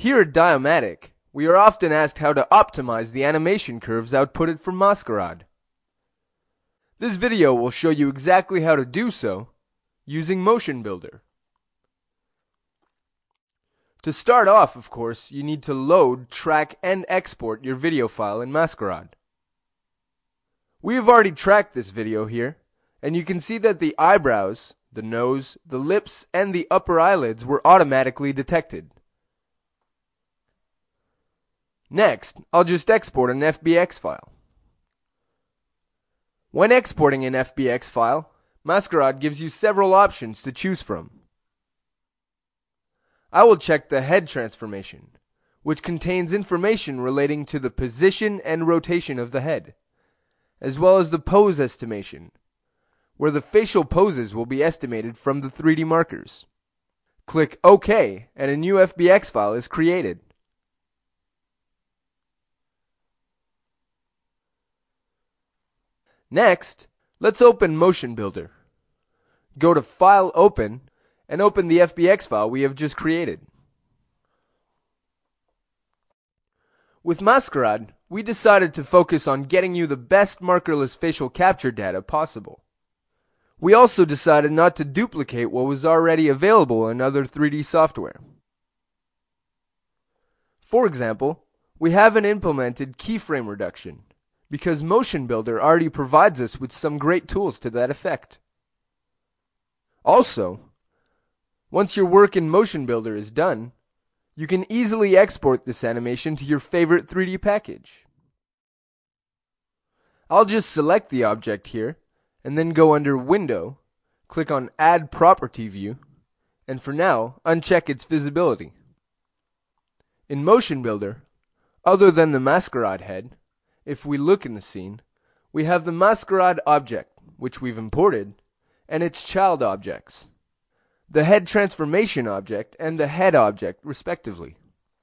Here at Di-O-Matic, we are often asked how to optimize the animation curves outputted from Maskarad. This video will show you exactly how to do so using Motion Builder. To start off, of course, you need to load, track, and export your video file in Maskarad. We have already tracked this video here, and you can see that the eyebrows, the nose, the lips, and the upper eyelids were automatically detected. Next, I'll just export an Fbx file. When exporting an Fbx file, Maskarad gives you several options to choose from. I will check the head transformation, which contains information relating to the position and rotation of the head, as well as the pose estimation, where the facial poses will be estimated from the 3D markers. Click OK and a new Fbx file is created. Next, let's open Motion Builder. Go to File, Open, and open the Fbx file we have just created. With Maskarad, we decided to focus on getting you the best markerless facial capture data possible. We also decided not to duplicate what was already available in other 3D software. For example, we haven't implemented Keyframe Reduction, because Motion Builder already provides us with some great tools to that effect. Also, once your work in Motion Builder is done, you can easily export this animation to your favorite 3D package. I'll just select the object here, and then go under Window, click on Add Property View, and for now, uncheck its visibility. In Motion Builder, other than the Maskarad head, if we look in the scene, we have the Maskarad object, which we've imported, and its child objects, the head transformation object and the head object, respectively.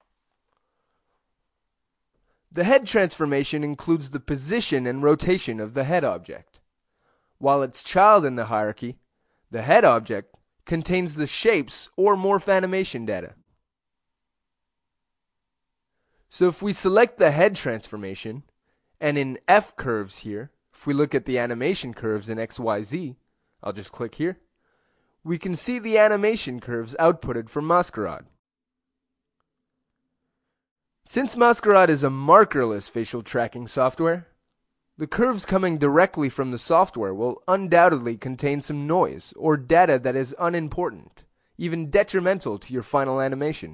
The head transformation includes the position and rotation of the head object, while its child in the hierarchy, the head object, contains the shapes or morph animation data. So if we select the head transformation, and in F curves here, if we look at the animation curves in XYZ, I'll just click here, we can see the animation curves outputted from Maskarad. Since Maskarad is a markerless facial tracking software, the curves coming directly from the software will undoubtedly contain some noise or data that is unimportant, even detrimental to your final animation.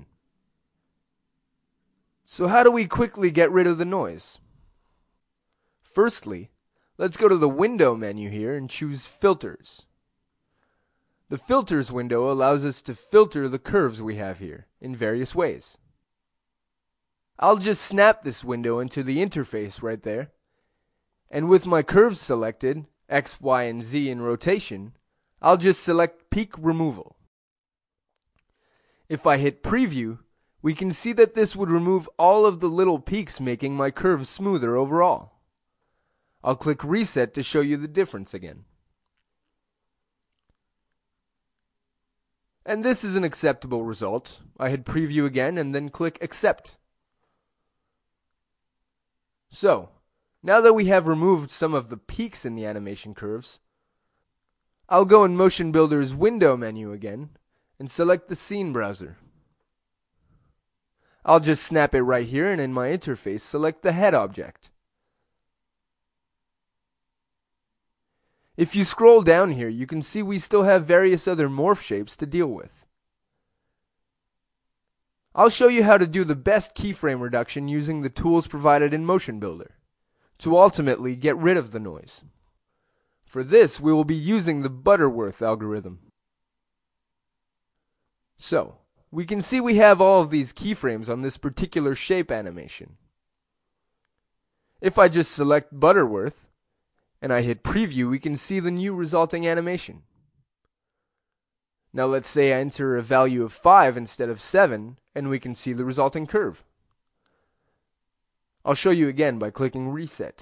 So how do we quickly get rid of the noise? Firstly, let's go to the Window menu here and choose Filters. The Filters window allows us to filter the curves we have here in various ways. I'll just snap this window into the interface right there, and with my curves selected, X, Y, and Z in rotation, I'll just select Peak Removal. If I hit Preview, we can see that this would remove all of the little peaks, making my curves smoother overall. I'll click Reset to show you the difference again. And this is an acceptable result. I hit Preview again and then click Accept. So, now that we have removed some of the peaks in the animation curves, I'll go in Motion Builder's Window menu again and select the Scene Browser. I'll just snap it right here and in my interface select the head object. If you scroll down here, you can see we still have various other morph shapes to deal with. I'll show you how to do the best keyframe reduction using the tools provided in Motion Builder, to ultimately get rid of the noise. For this, we will be using the Butterworth algorithm. So, we can see we have all of these keyframes on this particular shape animation. If I just select Butterworth, and I hit Preview, we can see the new resulting animation. Now let's say I enter a value of 5 instead of 7, and we can see the resulting curve. I'll show you again by clicking Reset.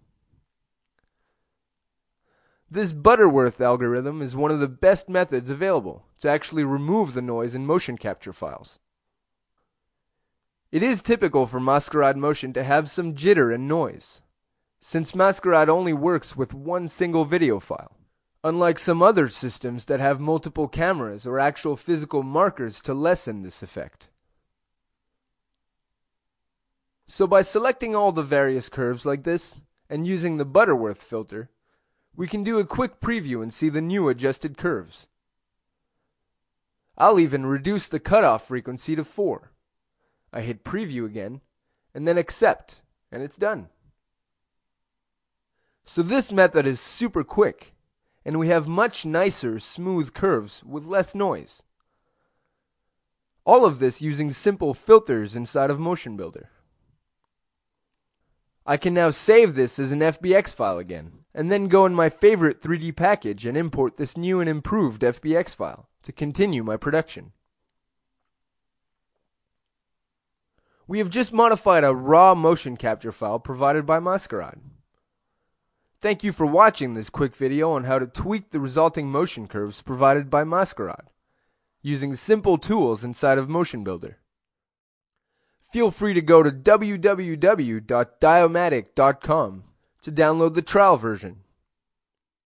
This Butterworth algorithm is one of the best methods available to actually remove the noise in motion capture files. It is typical for Maskarad motion to have some jitter and noise, since Maskarad only works with one single video file, unlike some other systems that have multiple cameras or actual physical markers to lessen this effect. So by selecting all the various curves like this, and using the Butterworth filter, we can do a quick preview and see the new adjusted curves. I'll even reduce the cutoff frequency to 4. I hit preview again, and then accept, and it's done. So this method is super quick, and we have much nicer, smooth curves with less noise. All of this using simple filters inside of Motion Builder. I can now save this as an Fbx file again, and then go in my favorite 3D package and import this new and improved Fbx file to continue my production. We have just modified a raw motion capture file provided by Maskarad. Thank you for watching this quick video on how to tweak the resulting motion curves provided by Maskarad, using simple tools inside of Motion Builder. Feel free to go to www.Di-O-Matic.com to download the trial version.